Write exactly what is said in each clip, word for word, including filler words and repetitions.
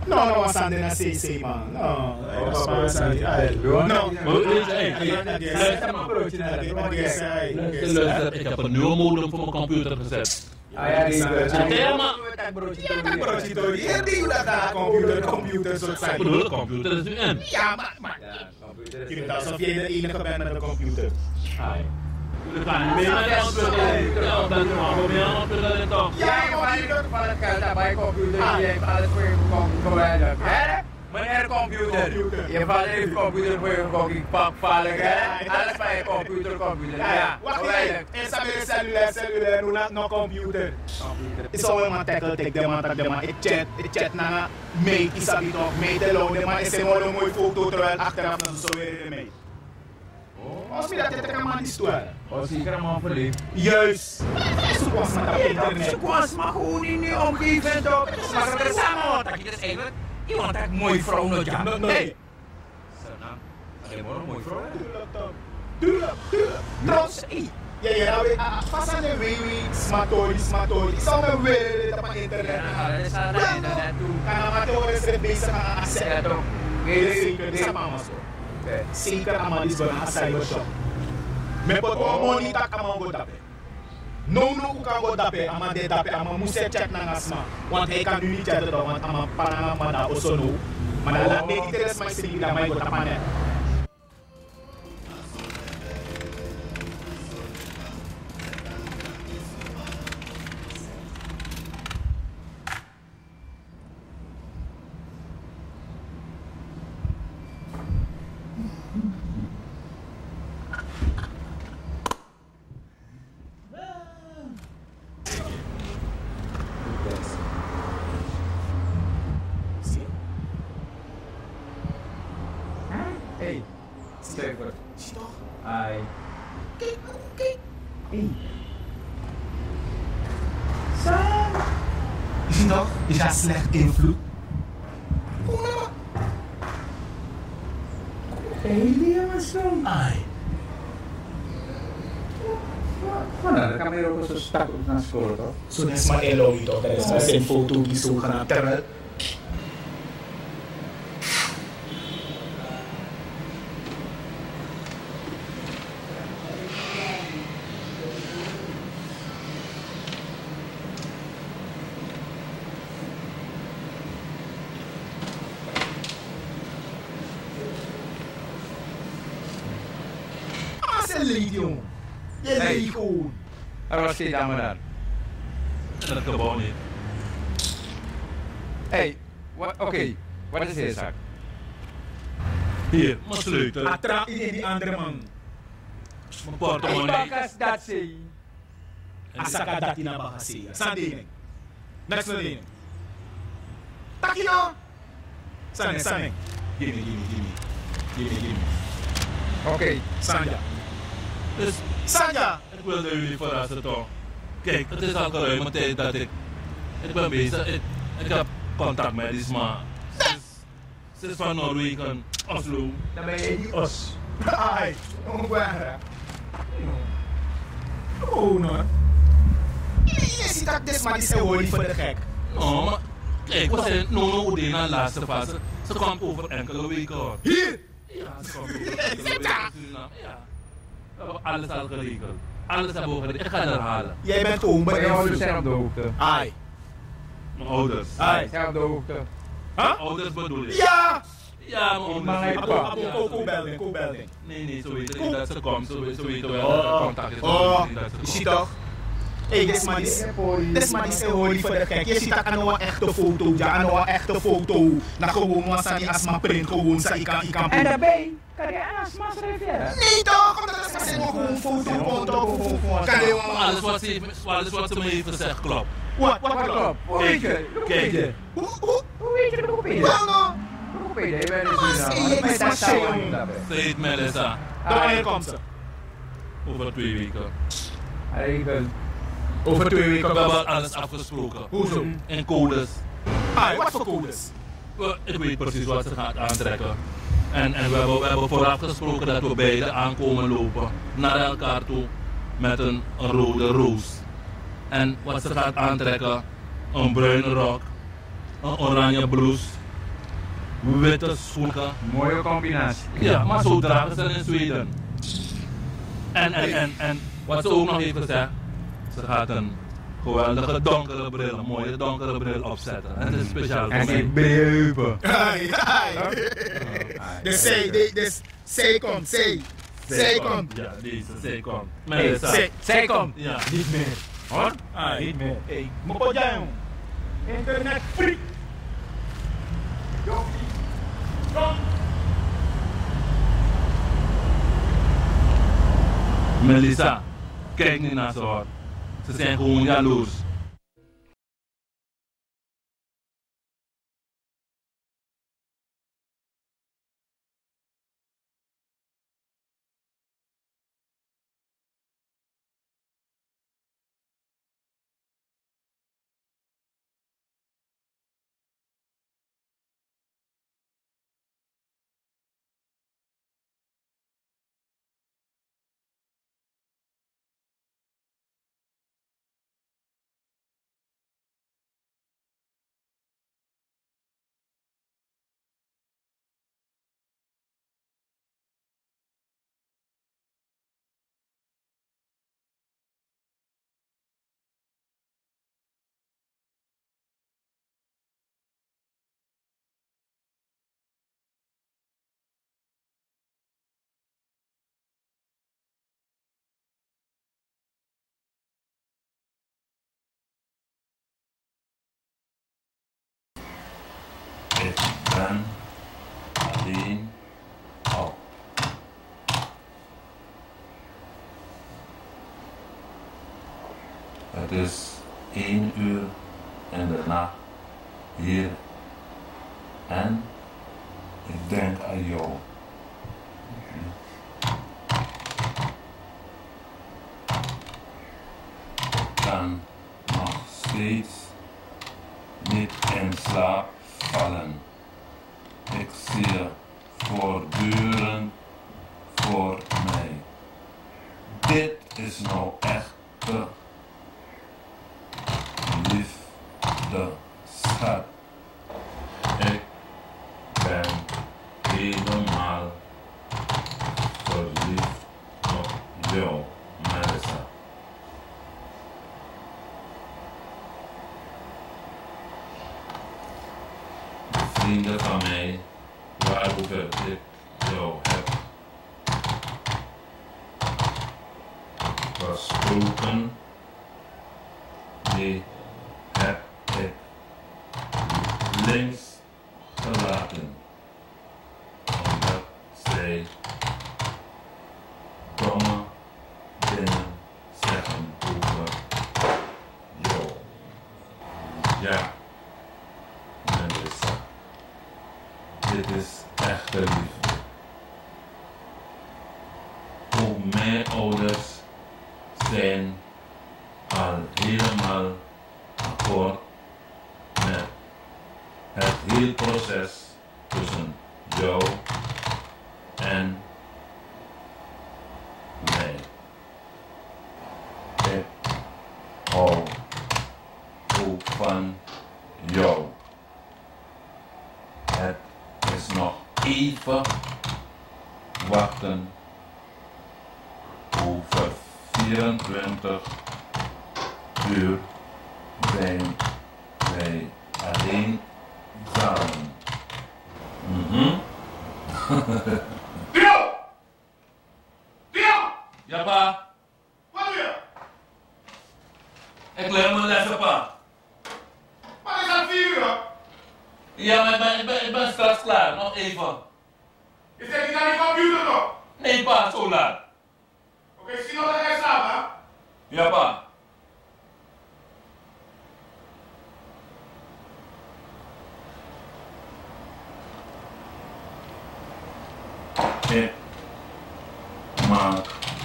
No, no, was aan de C C, man. No, dat was aan de No, no. Ik heb een nieuwe modem voor mijn computer gezet. Ah ja, die Ja, maar... Ja, broodje door. Hier die dat daar computer, computer, zo zijn. Ik bedoel, de computer is nu in. Ja, maar, maar. Je doet alsof je de enige bent met een computer. We gaan niet meer naar de computer. Ja, dat is wel meer aan computer toch. Ja, maar je kunt van het geld naar mijn computer. Je heeft alles voor je computer. Hè? Meneer computer. Je valt even computer voor je computer. Pak vallen, hè? Alles bij je computer, computer. Ja, wacht even. Eerst heb je cellulair, cellulair, nu nog computer. Is al een tackle, take de man, take de man. Ik chat, ik chat naar mee, isabi toch, mee te lonen, maar is een mooie foto terwijl achteraf dan zo weer mee. Als je dat je man is toe. Oh, zeker een man verliefd. Juist. Zoek ons maar op internet. Zoek ons maar gewoon in die omgeving toch. Maar dat is samen wat dat is eigenlijk. Iemand heeft een mooie vrouw nodig. Nee. Heb je een mooie vrouw? Tuurlijk, tuurlijk. Trouwens, ja, ja, pas aan de weewee, smatoi, smatoi. Ik zal me weer op het internet. Ja, dat is aan het internet toe. Kan amateur is er bezig aan asset. Ja, toch. Zeker, dat is allemaal zo. Zeker allemaal is wel een cybershop. Maar wat we niet tak allemaal goed dappen. No, no, hoe kan goed dappen? Allemaal dit dappen, allemaal moest je chat naar asma. Want hij kan nu niet chatten, want allemaal panama, maar dat also no. Maar dan laat me niet de rest maar zien dat mij goed dappen. Hey, Stefan. Hi. Kijk, kijk. Hey. Sam. Is je toch? Is dat slecht invloed? Kom nou. Hey, die jongens dan. Ai. Mana, de camera ook zo stak op naar school toch? Zo dat is maar Eloy toch? Dat is maar zijn foto die zogenaamd terwijl. Leeg, jongen. Je leeg gewoon. Waar was die dame daar? En dat gewoon niet. Hey, oké, okay. Wat is deze zaak? Hier, mijn sleutel. Atra in die andere man. Mijn portemonnee. Hey, bakas dat zei. Asaka dati na bakasi. Sandine. Next na din. Takino. Sane, sane. Gimme, gimme, gimme. Gimme, gimme. Oké, okay. Sanja. Dus, Sanja! Ik wilde jullie verrassen toch. Kijk, het is al geruime tijd dat ik... Ik ben bezig, ik, ik heb contact met die sma. Ze is, ze is van Noorwegen, Oslo. Dan ben je die os. Ai, onguara. Oh, no. Je ziet dat dit maar is een holy voor de gek. Oh, maar... Kijk, we zijn Nono Udena laatste fase. Ze kwam over enkele weken hoor. Hier! Ja, ze kwam over enkele weken. Ja. We hebben alles al geregeld. Alles hebben we geregeld. Ik ga het herhalen. Jij bent oom, maar je ouders zijn op de hoogte. Ai. Mijn ouders. Ai, zijn op de hoogte. Huh? Ouders bedoel je? Ja! Ja, mijn ouders. Abo, abo, Coco Belding, Coco Belding. Nee, nee, zo weten niet dat ze komt. Zo weten we wel contact is. Oh, je ziet toch? Hé, dit is maar niet dit is maar niet een holy voor de gek. Je ziet dat aan een echte foto, ja, aan een echte foto. Nou gewoon was aan die asma print, gewoon, sa ikan ikan. En daarbij kan je asma schrijven? Nee toch, omdat dat is gewoon foto, foto, kan je gewoon... Alles wat ze, alles wat ze me heeft gezegd klopt. Wat, wat klopt? Hoe weet je? Kijk. Hoe, hoe? Hoe weet je de groepie? Nou, nou. Groepie, je bent dus niet aan. Ze heet Melissa. Wanneer komt ze? Over twee weken. Regen. Over twee weken. We hebben alles afgesproken. Hoezo? In codes. Ah, wat voor codes? Ik weet precies wat ze gaat aantrekken. En, en we, hebben, we hebben vooraf gesproken dat we beide aankomen lopen naar elkaar toe met een, een rode roos. En wat ze gaat aantrekken, een bruine rok, een oranje blouse witte schoenen. Mooie combinatie. Ja, maar zo dragen ze in Zweden. En, en, en, en wat ze ook nog heeft gezegd, ze gaat een geweldige donkere bril, een mooie donkere bril opzetten. En dat is speciaal voor En mij. die breupen. Ja, ja. De zij, de, de, zij komt, zij. Zij komt. Ja, deze, zij komt. Hey, Melissa. zij, zij komt. Ja. Niet meer. Hoor? Ah, Niet meer. hey, mopo jang. Internet freak. Melissa, kijk niet naar ze hoor. Ze zijn gewoon jaloers. Ik ben alleen op. Het is één uur in de nacht hier en ik denk aan jou. Ik kan nog steeds niet in slaap vallen. Ik zie je voortdurend voor mij. Dit is nou echt de liefde, schat. Ik ben helemaal verliefd op jou, Melissa. Vrienden van mij, waarover ik jou heb gesproken, die heb ik links gelaten, omdat zij domme dingen zeggen over jou. Ja, Melissa. Dit is echte liefde. Ook mijn ouders zijn al helemaal akkoord met het hele proces tussen jou en mij. Ik hou ook van jou. Het is nog even wachten. Over vierentwintig uur zijn wij alleen samen. Mhm. Dio! Dio! Ja, pa. Wat doe je? Ik leer mijn lessen, pa. Maar het is al vier uur. Ja, maar ik ben, ik ben, ik ben straks klaar. Nog even. Je zit niet aan die computer nog. Nee, pa, zo laat. Oké, zie nog dat jij slaapt, hè? Ja, pa. Ik maak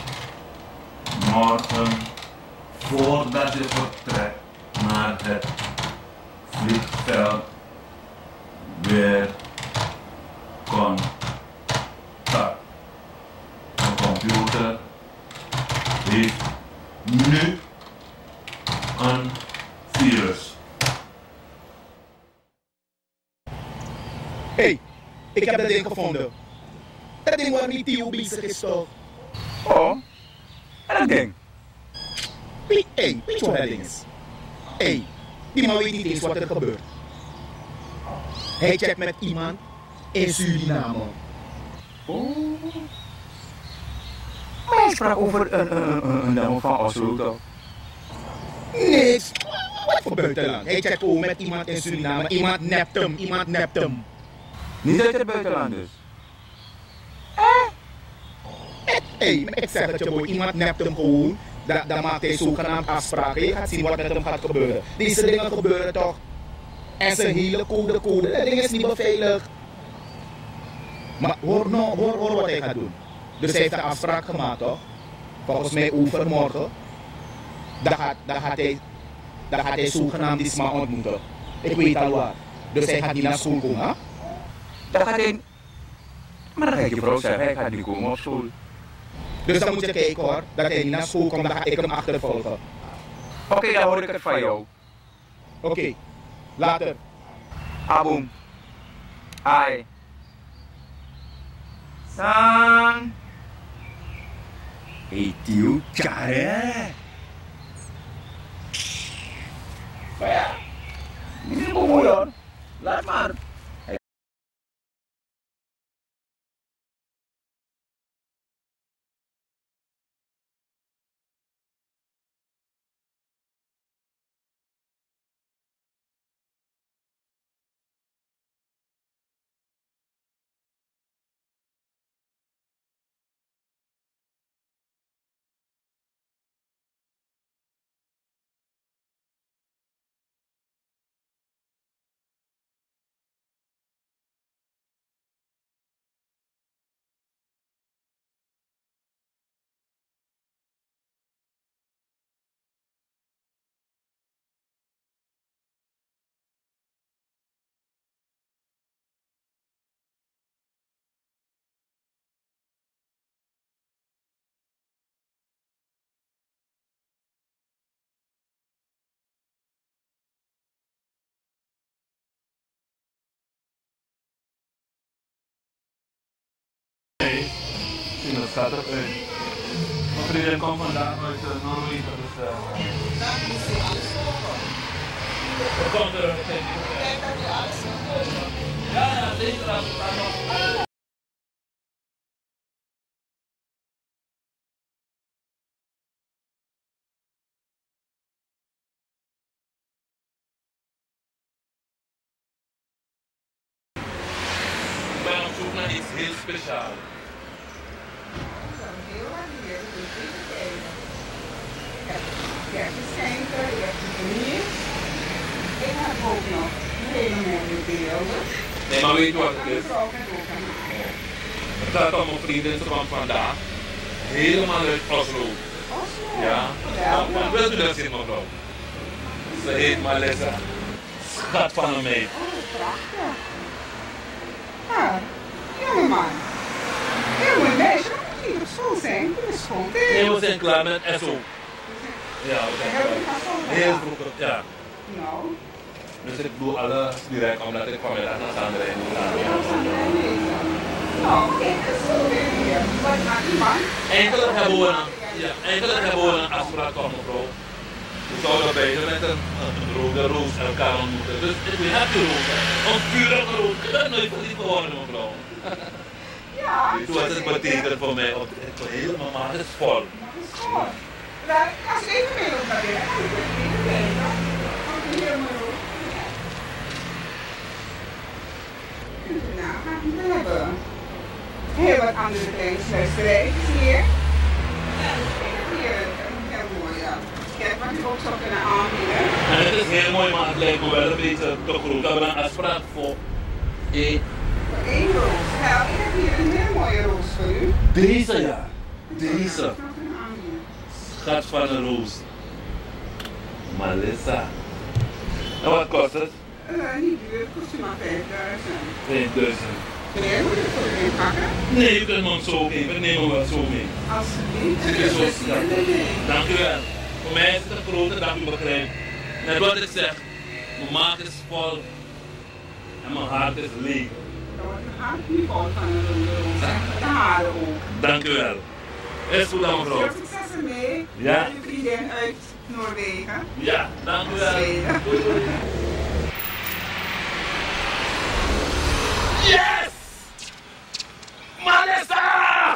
morgen, voordat je vertrekt naar het vliegveld, weer contact. De computer heeft nu een virus. Hey, Ik heb dat ding gevonden. Dat ding waar die Tio bezig is toch? Oh, en dat ding? Hé, hey, weet je wat dat ding is? Hé, hey, die man weet niet eens wat er gebeurt. Hij checkt met iemand in Suriname. Oh. Maar hij sprak over een, een, een, een dame van Oslo toch? Niks. Wat voor buitenland? Hij checkt ook met iemand in Suriname. Iemand nept hem, iemand nept hem. Niet uit het buitenland dus? Hé, hey, ik zeg dat je boy, iemand nept hem gewoon. Dan, dan maakt hij zogenaamd afspraken. Je gaat zien wat met hem gaat gebeuren. Deze dingen gebeuren toch? En zijn hele code code. Dat ding is niet beveiligd. Maar hoor nou, hoor, hoor wat hij gaat doen. Dus hij heeft een afspraak gemaakt toch? Volgens mij overmorgen. Dan gaat, dan gaat hij, dan gaat hij zogenaamd die sma ontmoeten. Ik weet al waar. Dus hij gaat niet naar school komen, hè? Dan gaat hij... Maar dan ga ik je vrouw zeggen, hij gaat niet komen op school. Dus dan moet je kijken hoor, dat hij niet naar school komt, dan ga ik hem achtervolgen. Oké, okay, dan hoor ik het van jou. Oké, okay, later. Aboom. Ai. Sang. Hey Tio, tjare. Maar ja, niet zo mooi hoor. Laat maar. Dat staat erin. Mijn vriendin komt vandaag uit uh, Noorwegen, dus uh, we komen er meteen. Ja, ja, zeker. Ik ben op zoek naar iets heel speciaals. Je hebt geschenken, je hebt hier. Ik heb ook nog hele mooie beelden. Nee, maar weet je wat het is? Mevrouw kan ook aan maken. Het gaat om mijn vriendin van vandaag. Helemaal uit Oslo. Oslo? Ja. Ja. Maar wilt u dat zien, mevrouw? Ze heet Melissa. Schat van een meid. Oh, prachtig. Ja, jongeman. Heel mooi meisje, maar moet niet op school zijn. Dat is gewoon veel. Nee, we zijn klaar met S O. Ja, we zijn Hebben we klaar. gaan school Heel gedaan? vroeg, ja. Nou, Dus ik doe alles direct omdat ik vanmiddag naar Sandrijn moet gaan. ja, we zijn er bezig. Nou, kijk, dat is zo weer hier. Wat maakt die man? Eigenlijk hebben we een, ja, eigenlijk hebben we een afspraak van mevrouw. We zouden beide met een, een rode roos elkaar ontmoeten. Dus we hebben die roos, hè. Een pure roos. Ik ben nooit verliefd geworden, mevrouw. Ja. Weet je wat het betekent voor mij? Op, het hele mama is vol. Dat is goed. Nou, als ik even mee wil naar binnen, dan moet ik even kijken. Ook hier maar ook. Nou, we hebben heel wat andere trainingswedstrijden hier. Ik heb hier een heel mooi, ja. Kijk wat ik ook zou kunnen aanbieden. En het is heel mooi, maar het lijkt me wel een beetje te groot. We hebben een afspraak voor één. Eén roos. Nou, ik heb hier een heel mooie roos voor u. Deze ja. Deze. Ik zou kunnen aanbieden. Schat van een roos. Melissa. En wat kost het? Uh, niet duur, het kost u maar vijfduizend. vijfduizend. Meneer, moet je het voor u inpakken? Nee, je kunt hem zo geven. Ik neem hem wel zo mee. Alsjeblieft. Het is zo snel. Dank u wel. Voor mij is het een grote dag, u begrijpt. Net wat ik zeg. Mijn maag is vol. En mijn hart is leeg. hart niet fout van een roos. De haren ook. Dank u wel. Is goed dan, mevrouw. Veel succes ermee. Ja. Met uw vriendin uit Noorwegen. Ja, dank u wel. Zweden. Doei, doei. Yes! Malessa!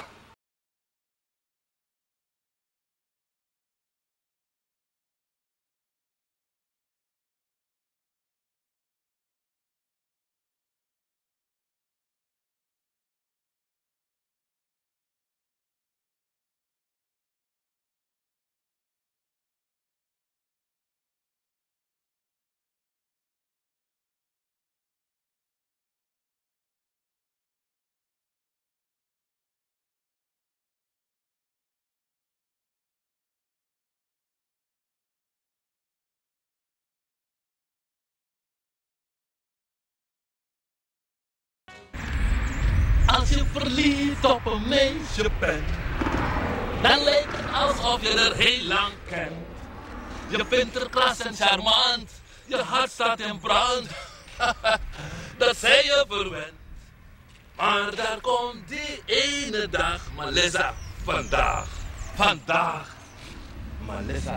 Als je verliefd op een meisje bent, dan lijkt het alsof je er heel lang kent. Je vindt haar kras en charmant, je hart staat in brand. Dat zij je verwend. Maar daar komt die ene dag, Malessa, vandaag, vandaag, Malessa.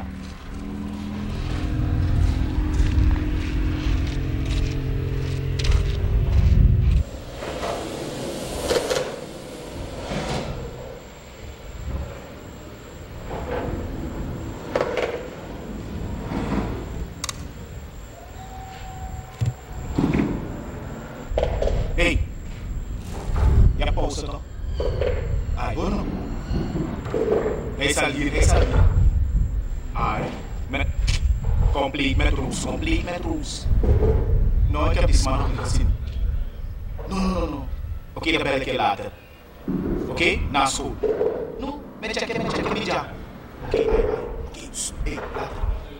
Hey, ja pauze toch? Ah, hoor nog. Hij zal hier, hij zal hier. Ah, met, compleet met roos, compleet met roos. No, ik heb die man nog niet gezien. No, no, no, no. Oké, okay, dan bel ik je later. Oké, okay? Na school. No, ben checken, ben checken, niet ja. Oké, okay, oké, okay, hey, later.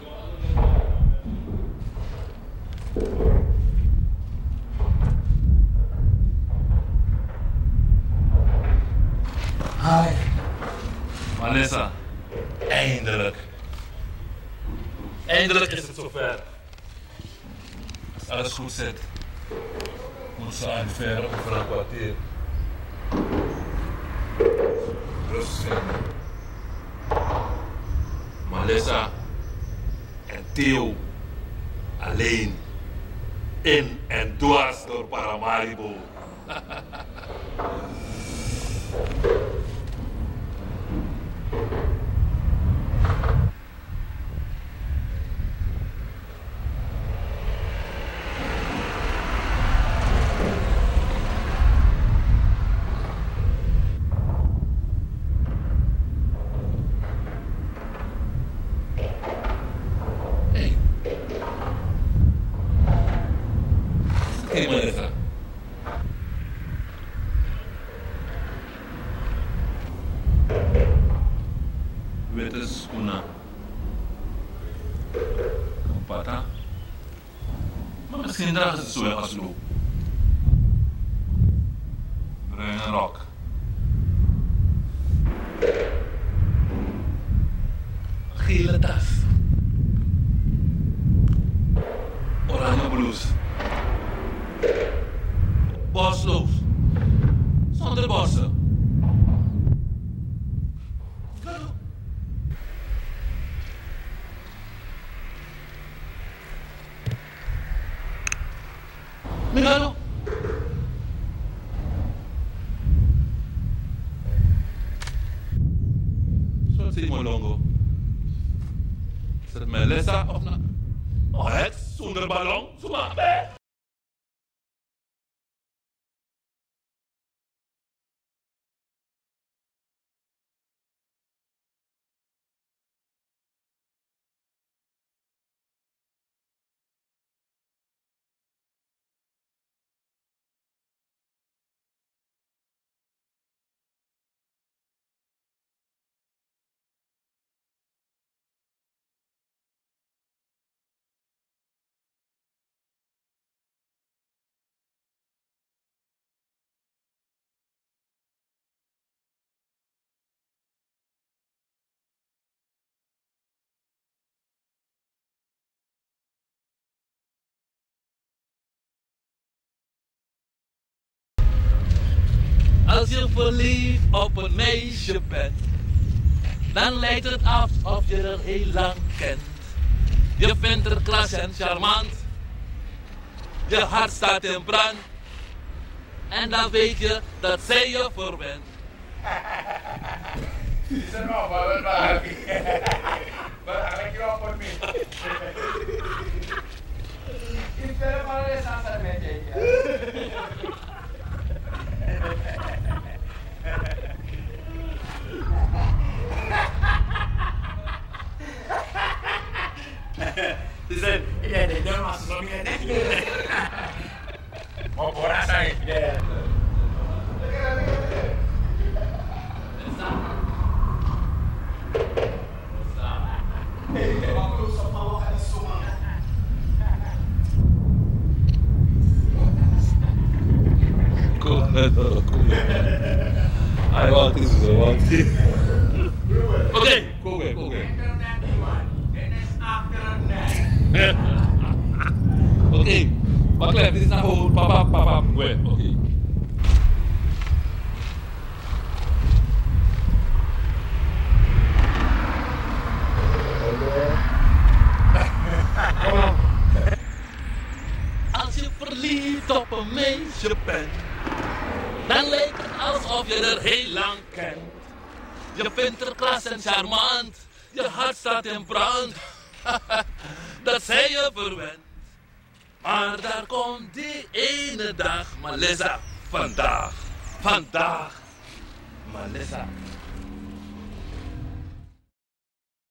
Hi. Malessa, eindelijk. Eindelijk is het zover. Als alles goed zit, moet ze arriveren over een kwartier. Rust vinden. Malessa en Theo alleen in en dwars door Paramaribo. Hey, Malessa. Witte schoenen. Een pata. Maar misschien dragen ze zo in Oslo. Bruine rok. Gele tas. Oranje blouse. Bosloos. Zonder bossen. Hallo. Milano. Zoals Simon Longo. Is het Malessa of na? Oh, het zonder ballon. Zomaar. Als je verliefd op een meisje bent, dan lijkt het alsof je er heel lang kent. Je vindt haar kras en charmant, je hart staat in brand. En dan weet je dat zij je verwent. Is er nog wat? Wat heb je? Wat heb je op voor mij? Ik wil maar eens aan het met je. Listen, yeah, they don't want to know me. Mau borak saya. Yeah. Kom net, kom net. Hij wacht eens zo, wacht. Oké, kom weer, kom weer. Oké, maar Clem, dit is nou gewoon papa, papa, oké. Okay. Als je verliefd op een meisje bent, dan lijkt het alsof je er heel lang kent. Je vindt haar kras en charmant, je hart staat in brand. Dat zij je verwent. Maar daar komt die ene dag, Melissa, vandaag, vandaag, Melissa.